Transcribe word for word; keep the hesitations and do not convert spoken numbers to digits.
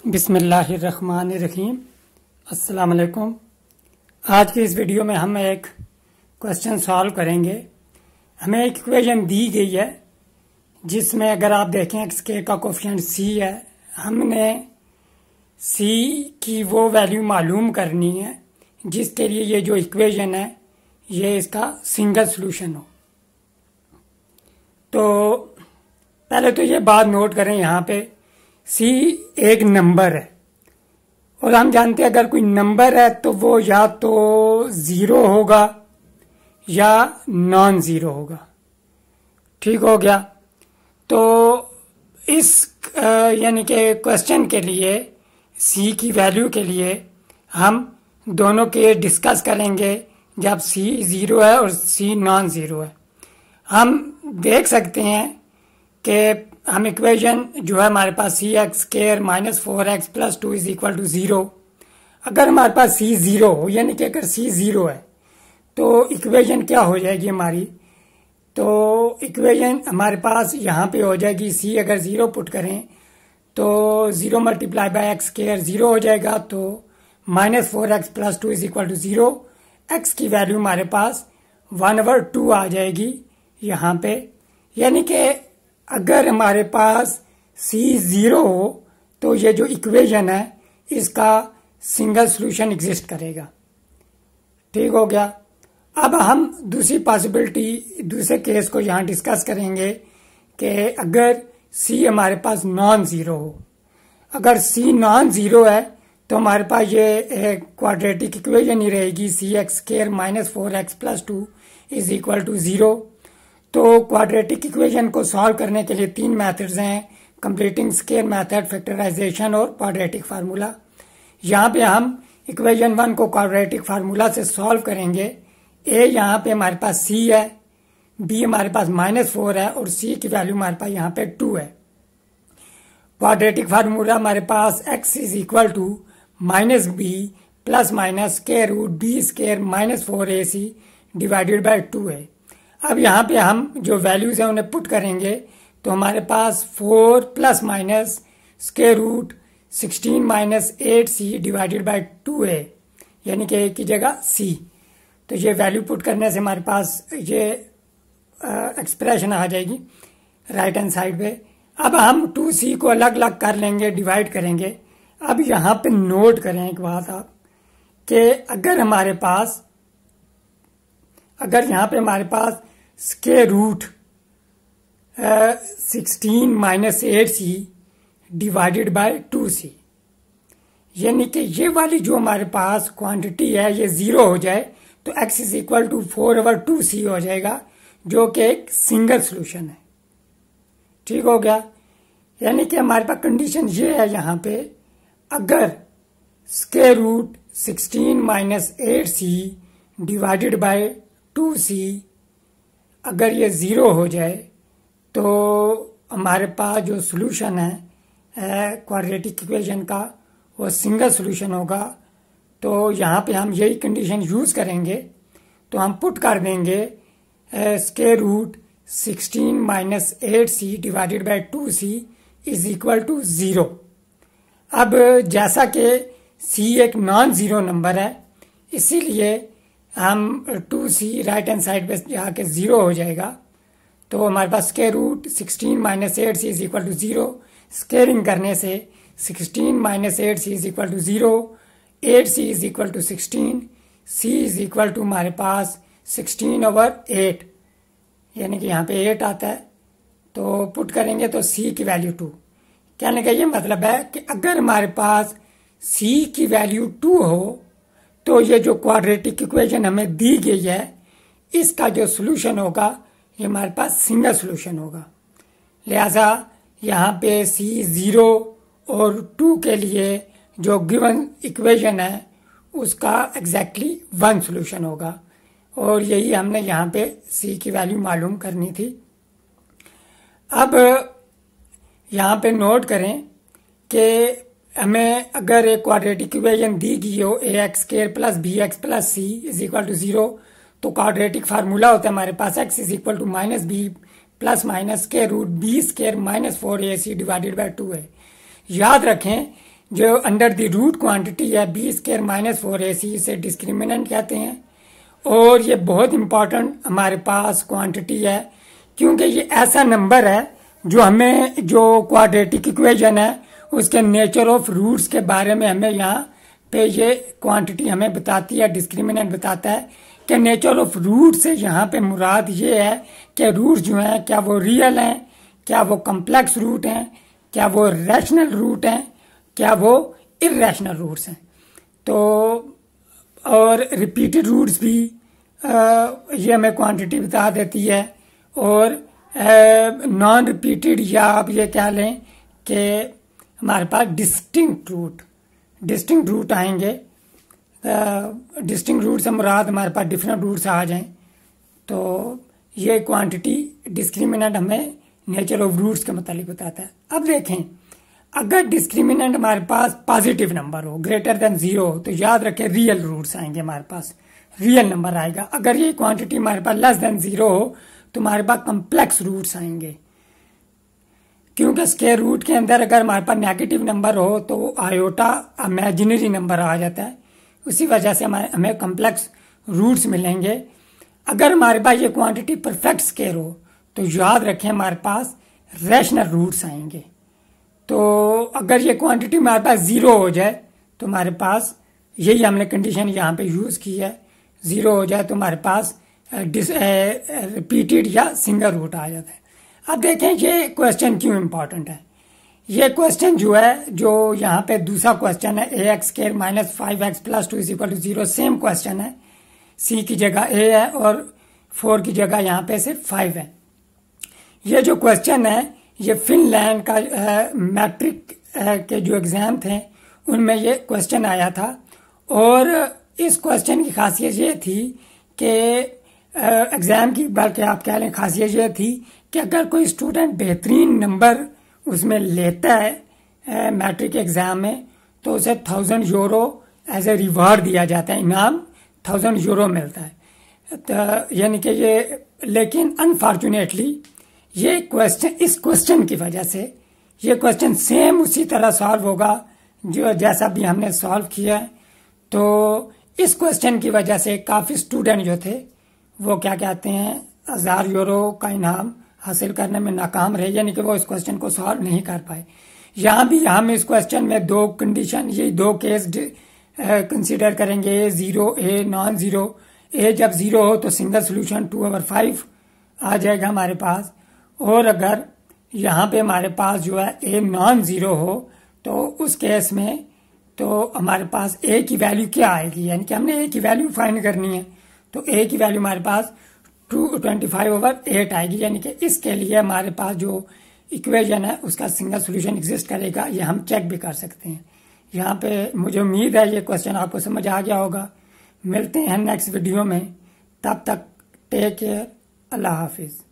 बिस्मिल्लाहिर्रहमानिर्रहीम। अस्सलाम वालेकुम। आज की इस वीडियो में हम एक क्वेश्चन सॉल्व करेंगे। हमें एक इक्वेशन दी गई है जिसमें अगर आप देखें एक्स के का कोफिशिएंट सी है। हमने सी की वो वैल्यू मालूम करनी है जिसके लिए ये जो इक्वेशन है ये इसका सिंगल सॉल्यूशन हो। तो पहले तो ये बात नोट करें, यहाँ पे सी एक नंबर है और हम जानते हैं अगर कोई नंबर है तो वो या तो ज़ीरो होगा या नॉन ज़ीरो होगा। ठीक हो गया। तो इस यानी कि क्वेश्चन के लिए सी की वैल्यू के लिए हम दोनों के डिस्कस करेंगे जब सी ज़ीरो है और सी नॉन ज़ीरो है। हम देख सकते हैं कि हम इक्वेशन जो है हमारे पास c x square minus four x plus two is equal to zero. अगर हमारे पास सी ज़ीरो हो यानी कि अगर सी ज़ीरो है तो इक्वेशन क्या हो जाएगी हमारी। तो इक्वेशन हमारे पास यहाँ पे हो जाएगी सी अगर ज़ीरो पुट करें तो zero multiply by x square zero हो जाएगा। तो minus four x plus two is equal to zero. X की वैल्यू हमारे पास वन ओवर टू आ जाएगी यहाँ पे। यानी कि अगर हमारे पास सी ज़ीरो हो तो ये जो इक्वेशन है इसका सिंगल सॉल्यूशन एग्जिस्ट करेगा। ठीक हो गया। अब हम दूसरी पॉसिबिलिटी दूसरे केस को यहाँ डिस्कस करेंगे कि अगर सी हमारे पास नॉन ज़ीरो हो। अगर सी नॉन ज़ीरो है तो हमारे पास ये क्वाड्रेटिक इक्वेशन ही रहेगी c x square minus four x plus two is equal to zero. तो क्वाड्रेटिक इक्वेशन को सॉल्व करने के लिए तीन मेथड्स हैं, कंप्लीटिंग स्केयर मेथड, फैक्टराइजेशन और क्वाड्रेटिक फार्मूला। यहाँ पे हम इक्वेशन वन को क्वाड्रेटिक फार्मूला से सॉल्व करेंगे। ए यहाँ पे हमारे पास सी है, बी हमारे पास माइनस फोर है और सी की वैल्यू हमारे पास यहाँ पे टू है। क्वाड्रेटिक फार्मूला हमारे पास x is equal to minus b plus minus square root b square minus four a c divided by two है। अब यहाँ पे हम जो वैल्यूज हैं उन्हें पुट करेंगे तो हमारे पास four plus minus square root sixteen minus eight c divided by two है, यानी कि ए की जगह सी। तो ये वैल्यू पुट करने से हमारे पास ये एक्सप्रेशन आ जाएगी राइट हैंड साइड पे। अब हम टू सी को अलग अलग कर लेंगे, डिवाइड करेंगे। अब यहाँ पे नोट करें एक बात आप कि अगर हमारे पास अगर यहाँ पे हमारे पास square root sixteen minus eight c divided by two c, यानी कि ये वाली जो हमारे पास क्वांटिटी है ये जीरो हो जाए तो x is equal to four over two c हो जाएगा जो कि एक सिंगल सॉल्यूशन है। ठीक हो गया। यानी कि हमारे पास कंडीशन ये है यहाँ पे, अगर square root sixteen minus eight c divided by two c अगर ये ज़ीरो हो जाए तो हमारे पास जो सॉल्यूशन है क्वाड्रेटिक इक्वेशन का वो सिंगल सॉल्यूशन होगा। तो यहाँ पे हम यही कंडीशन यूज़ करेंगे। तो हम पुट कर देंगे square root sixteen minus eight c divided by two c is equal to zero. अब जैसा कि सी एक नॉन ज़ीरो नंबर है इसीलिए हम two c right hand side पे जाके ज़ीरो हो जाएगा। तो हमारे पास square root sixteen minus eight c is equal to zero. Squaring करने से sixteen minus eight c is equal to zero, eight c is equal to sixteen, c is equal to हमारे पास सिक्सटीन ओवर एट, यानी कि यहाँ पे eight आता है। तो पुट करेंगे तो सी की वैल्यू टू। कहने का ये मतलब है कि अगर हमारे पास सी की वैल्यू टू हो तो ये जो क्वाड्रेटिक इक्वेशन हमें दी गई है इसका जो सॉल्यूशन होगा ये हमारे पास सिंगल सॉल्यूशन होगा। लिहाजा यहाँ पे सी ज़ीरो और टू के लिए जो गिवन इक्वेशन है उसका एग्जैक्टली वन सॉल्यूशन होगा और यही हमने यहाँ पे सी की वैल्यू मालूम करनी थी। अब यहाँ पे नोट करें कि हमें अगर एक क्वाड्रेटिक इक्वेशन दी गई हो a x square plus b x plus c is equal to zero तो क्वाड्रेटिक फार्मूला होता है हमारे पास x is equal to minus b plus minus square root b square minus four a c divided by two है। याद रखें जो under the root quantity है b square minus four a c, इसे डिस्क्रिमिनेंट कहते हैं। और ये बहुत इंपॉर्टेंट हमारे पास क्वांटिटी है, क्योंकि ये ऐसा नंबर है जो हमें जो क्वाड्रेटिक इक्वेशन है उसके नेचर ऑफ रूट्स के बारे में हमें यहाँ पे ये क्वांटिटी हमें बताती है, डिस्क्रिमिनेंट बताता है कि नेचर ऑफ रूट से यहाँ पे मुराद ये है कि रूट जो है क्या वो रियल हैं, क्या वो कम्प्लेक्स रूट हैं, क्या वो रैशनल रूट हैं, क्या वो इरेशनल रूट्स हैं। तो और रिपीटेड रूट्स भी आ, ये हमें क्वांटिटी बता देती है। और नॉन रिपीटेड या आप ये कह लें कि हमारे पास डिस्टिंक्ट रूट डिस्टिंक्ट रूट आएंगे। डिस्टिंक्ट रूट से मुराद हमारे पास डिफरेंट रूट्स आ जाएं, तो ये क्वांटिटी डिस्क्रिमिनेंट हमें नेचर ऑफ रूट्स के मतलब बताता है। अब देखें, अगर डिस्क्रिमिनेंट हमारे पास पॉजिटिव नंबर हो, ग्रेटर देन जीरो हो, तो याद रखें रियल रूट्स आएंगे, हमारे पास रियल नंबर आएगा। अगर ये क्वांटिटी हमारे पास लेस देन जीरो हो तो हमारे पास कम्प्लेक्स रूट्स आएंगे, क्योंकि स्क्वायर रूट के अंदर अगर हमारे पास नेगेटिव नंबर हो तो आयोटा इमेजिनरी नंबर आ जाता है, उसी वजह से हमारे हमें कम्प्लेक्स रूट्स मिलेंगे। अगर हमारे पास ये क्वांटिटी परफेक्ट स्क्वायर हो तो याद रखें हमारे पास रैशनल रूट्स आएंगे। तो अगर ये क्वांटिटी हमारे पास जीरो हो जाए तो हमारे पास, यही हमने कंडीशन यहाँ पे यूज की है, जीरो हो जाए तो हमारे पास रिपीटेड या सिंगल रूट आ जाता है। अब देखें ये क्वेश्चन क्यों इंपॉर्टेंट है। ये क्वेश्चन जो है, जो यहाँ पे दूसरा क्वेश्चन है a x square minus five x plus two is equal to zero, same question है, सी की जगह ए है और फोर की जगह यहाँ पे सिर्फ फाइव है। ये जो क्वेश्चन है ये फिनलैंड का मैट्रिक के जो एग्जाम थे उनमें ये क्वेश्चन आया था। और इस क्वेश्चन की खासियत ये थी कि एग्जाम की, बल्कि आप कह लें खासियत ये थी कि अगर कोई स्टूडेंट बेहतरीन नंबर उसमें लेता है मैट्रिक एग्जाम में तो उसे thousand euro as a reward दिया जाता है, इनाम थाउजेंड यूरो मिलता है। तो यानी कि ये, लेकिन अनफॉर्चुनेटली ये क्वेश्चन, इस क्वेश्चन की वजह से ये क्वेश्चन सेम उसी तरह सॉल्व होगा जो जैसा भी हमने सॉल्व किया है। तो इस क्वेश्चन की वजह से काफ़ी स्टूडेंट जो थे वो क्या कहते हैं, हजार यूरो का इनाम हासिल करने में नाकाम रहे, यानी कि वो इस क्वेश्चन को सॉल्व नहीं कर पाए। यहाँ भी हम इस क्वेश्चन में दो कंडीशन, ये दो केस कंसीडर करेंगे, a zero, a non zero. A जब जीरो हो तो single solution two over five आ जाएगा हमारे पास, और अगर यहाँ पे हमारे पास जो है ए नॉन जीरो हो तो उस केस में तो हमारे पास ए की वैल्यू क्या आएगी, यानी कि हमने ए की वैल्यू फाइंड करनी है। तो ए की वैल्यू हमारे पास two twenty five over eight आएगी, यानी कि इसके लिए हमारे पास जो इक्वेशन है उसका सिंगल सोल्यूशन एग्जिस्ट करेगा, ये हम चेक भी कर सकते हैं। यहाँ पे मुझे उम्मीद है ये क्वेश्चन आपको समझ आ गया होगा। मिलते हैं नेक्स्ट वीडियो में, तब तक टेक केयर, अल्लाह हाफिज।